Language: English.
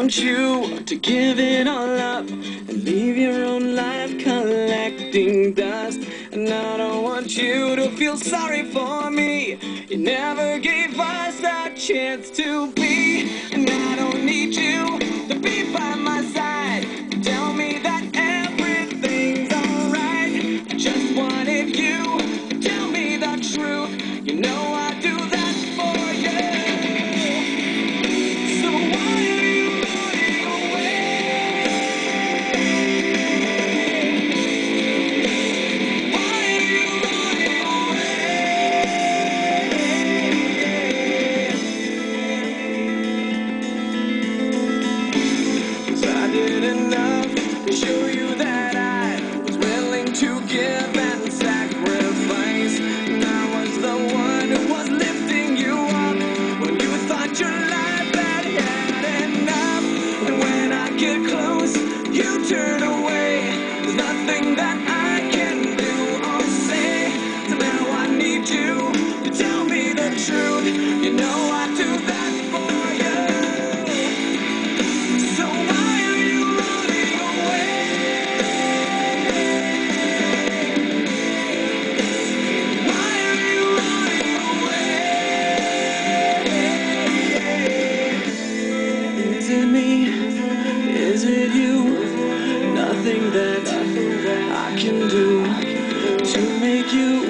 want you to give it all up and leave your own life collecting dust. And I don't want you to feel sorry for me. You never gave us a chance to be. And I don't need you to be by my side. Tell me that everything's alright. I just wanted you to tell me the truth. You know I do that for you. So why are you running away? Why are you running away? 'Cause I did enough to show you that I was willing to give and sacrifice. And I was the one who was lifting you up when you thought your life had had enough. And when I get close, you turn away. There's nothing that I can do or say. So now I need you to tell me the truth. You know I do that for you. So why are you running away? Why are you running away? Is it me? Is it you? Nothing that I can do to make you